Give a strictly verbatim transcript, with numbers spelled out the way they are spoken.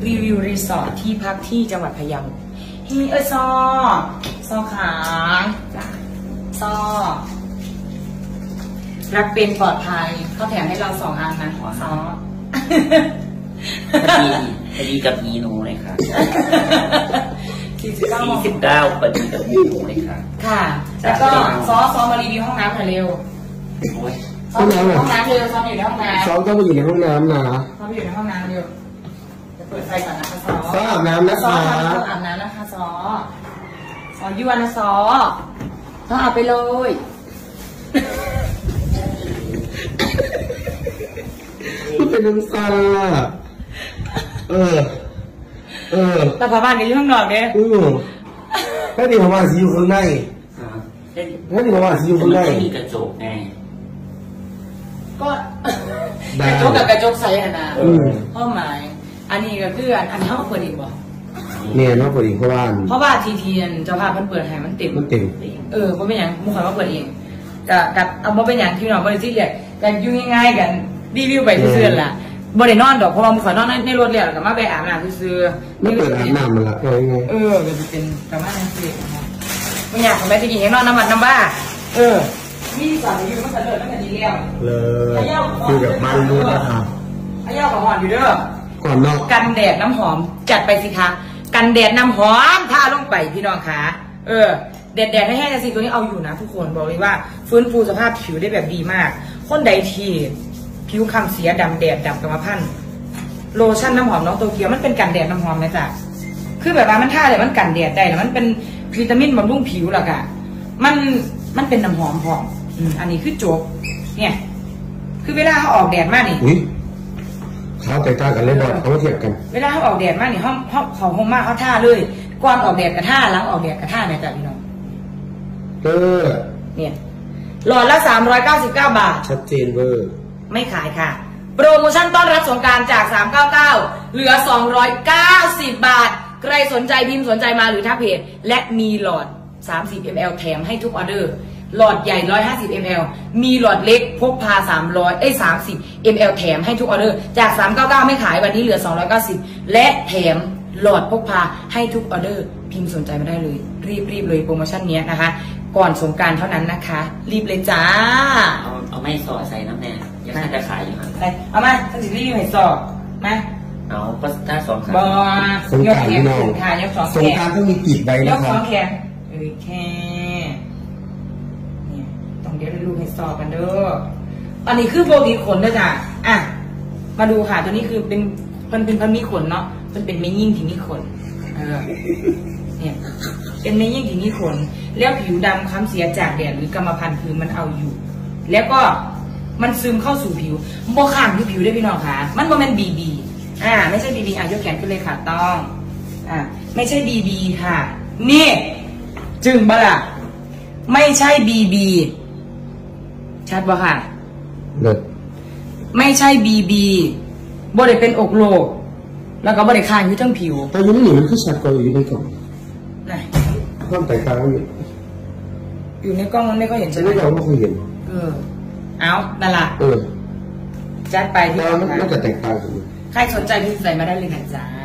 รีวิวรีสอร์ทที่พักที่จังหวัดพะเยาฮีเออซอซอขาซอรักเป็นปลอดภัยเขาแถมให้เราสองอันนะซอพอดีพอดีกับอีโนเลยค่ะสี่สิบเก้าสี่สิบเก้าพอดีกับอีโนเลยค่ะค่ะแล้วก็ซอซอมารีวิวห้องน้ำหน่อยเร็วห้องน้ำห้องน้ำเร็วซออยู่ในห้องน้ำซอต้องมาอยู่ในห้องน้ำนะซออยู่ในห้องน้ำเร็วจะเปิดไฟก่อนนะคะซอซออาบน้ำนะคะซออาบน้ำนะคะซอซอยั่วนะซอซออาบไปเลยมันเป็นน้ำซาเออเออแต่พม่านก็อยู่ข้างนอกเนี่ยอือแค่นี้พม่านสิอยู่ข้างในแค่นี้พม่านสิอยู่ข้างในไม่มีกระจกไงก็กระจกกับกระจกใสนะเป้าหมายอันนี้ก็คืออันนี้เขาเปิดอีกบ่เนี่ยเขาเปิดอีกเพราะว่าเพราะว่าทีทีนเจ้าภาพมันเปิดให้มันเต็มมันเต็มเออเพราะเป็นอย่างมุขอยว่าเปิดเองกับกับเอามาเป็นอย่างที่น้องบริษัทเรียกกันยุ่งง่ายๆกันรีวิวไปเสื่อๆล่ะบริโนอนดอกเพราะว่ามุขอยนอนในรถเรียกกับมาไปอาบน้ำเสื่อไม่เปิดอาบน้ำมันละเออเออจะเป็นประมาณนั้นสิไม่อยากทำไมตะกี้เห็นนอนน้ำมันน้ำบ้าเออนี่สอนอยู่มันเสด็จตั้งแต่ดีแล้วเลยคือแบบบ้านรูดนะครับไอ้ย่ากับหอนอยู่เด้อก่อนเนาะกันแดดน้ำหอมจัดไปสิคะกันแดดน้ำหอมท่าลงไปพี่น้องขาเออแดดแดดให้แห้งสิตัวนี้เอาอยู่นะทุกคนบอกเลยว่าฟื้นฟูสภาพผิวได้แบบดีมากคนใดทีผิวคำเสียดำแดดดำกรรมพันธุ์โลชั่นน้ำหอมน้องโตเกียวมันเป็นกันแดดน้ำหอมไหมจ๊ะคือแบบว่ามันท่าเลยมันกันแดดได้แล้วมันเป็นวิตามินบำรุงผิวหรอกอะมันมันเป็นน้ำหอมหอมอันนี้คือโจ๊กเนี่ยคือเวลาเขาออกแดดมากนี่เขาแตกต่างกันเลยบอลเขาเทียบกันเวลาเขาออกแดดมากนี่เขาเขาเขาห้องมากเขาท่าเลยก่อนออกแดดกระท่าหลังออกแดดกระท่าเนี่ยจ้ะพี่น้องเออเนี่ยหลอดละสามร้อยเก้าสิบเก้าบาทชัดเจนเวอร์ไม่ขายค่ะโปรโมชั่นต้อนรับสงกรานต์จากสามร้อยเก้าสิบเก้าเหลือสองร้อยเก้าสิบบาทใครสนใจพิมพ์สนใจมาหรือทักเพจและมีหลอดสามสิบมิลลิลิตร แถมให้ทุกออเดอร์หลอดใหญ่หนึ่งร้อยห้าสิบมิลลิลิตร มีหลอดเล็กพกพาสามร้อยเอ้ยสามสิบมิลลิลิตร แถมให้ทุกออเดอร์จากสามร้อยเก้าสิบเก้าไม่ขายวันนี้เหลือสองร้อยเก้าสิบและแถมหลอดพกพาให้ทุกออเดอร์พิมพ์สนใจมาได้เลยรีบๆเลยโปรโมชั่นนี้นะคะก่อนสงกรานต์เท่านั้นนะคะรีบเลยจ้าเอาเอาไม่สอใส่น้ำแน่ยังน่าจะขายอยู่ครับเอามาถ้าสิรีบให้สอบมาเอาก็ถ้าสองขาบอยกแขนสงการยกสองแขนสงการต้องมีกีบใบนะครับยกสองแขนเออแค่เนี่ยต้องเดี๋ยวดูให้สอบกันเด้ออันนี้คือโปรตีนขนนะจ๊ะอ่ะมาดูค่ะตัวนี้คือเป็นมันเป็นพันมีขนเนาะมันเป็นเมยิ่งที่มีขนเออเนี่ยเป็นเมยิ่งที่มีขนแล้วผิวดำคล้ำเสียจากแดดหรือกรรมพันธุ์คือมันเอาอยู่แล้วก็มันซึมเข้าสู่ผิวโมข้างที่ผิวได้พี่น้องค่ะมันว่ามันบีบีอ่าไม่ใช่บีบีอ่ะยกแขนขึ้นเลยค่ะต้องอ่าไม่ใช่บีบีค่ะนี่จึงบ่ล่ะไม่ใช่บีบีชัดบ่ค่ะเลิศไม่ใช่บีบีบ่ได้เป็นอกโลกแล้วก็บ่ได้คางอยู่ทั้งผิวแต่ยังไม่เห็นมันคือชัดกว่าอยู่ในกล่องไหนความแตกต่างอยู่อยู่ในกล้องมันไม่ค่อยเห็นใช่ไหมเราไม่ค่อยเห็นเออเอานั่นล่ะเออจัดไปที่มันจะแตกต่างกันใครสนใจพิมพ์ใส่มาได้เลยนะจ๊ะ